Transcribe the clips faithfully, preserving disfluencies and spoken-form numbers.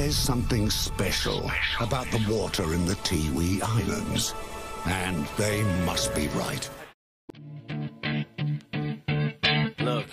There's something special about the water in the Tiwi Islands, and they must be right. Look,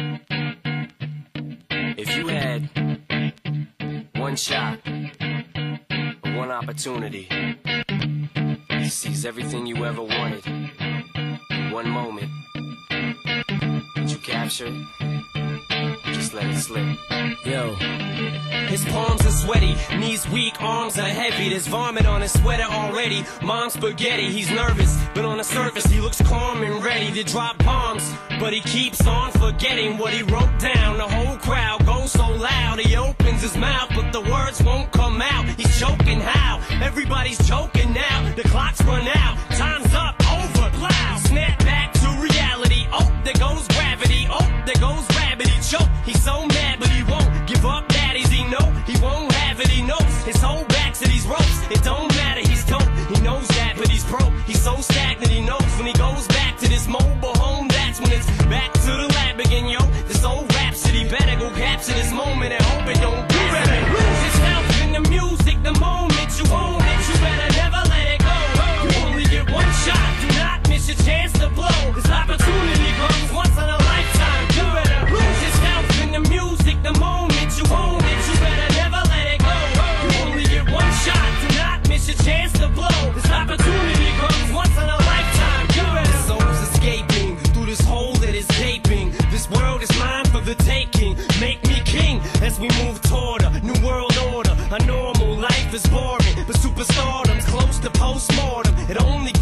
if you had one shot, or one opportunity to seize everything you ever wanted in one moment, did you capture it? Just let it slip. Yo. His palms are sweaty, knees weak, arms are heavy. There's vomit on his sweater already. Mom's spaghetti, he's nervous, but on the surface he looks calm and ready to drop bombs. But he keeps on forgetting what he wrote down. The whole crowd goes so loud, he opens his mouth, but the words won't come out. He's choking how? Everybody's joking now. The clock's run out, time's up, over, plow. Snap back to reality, oh, there goes gravity, oh, there goes rabbit, he choke. He's so mad, but he won't give up. Daddies, he know he won't have it. He knows his whole back to these ropes. It don't matter, he's dope. He knows that, but he's broke. He's so stagnant. He knows when he goes back to this mobile home, that's when it's back to the lab again, yo. This old rhapsody better go capture this moment and hope it don't do it. Lose yourself in the music, the moment you own it, you better never let it go. You only get one shot. Do not miss your chance to blow. This opportunity comes once in a lifetime. You better lose yourself in the music, the moment you own it, you better never let it go. You only get one shot. Do not miss your chance to blow. This opportunity comes once in a lifetime. You better. This soul's escaping through this hole that is gaping. This world is mine for the taking. Make me king as we move toward a new world order. A normal life is boring, but superstardom's close to postmortem. It only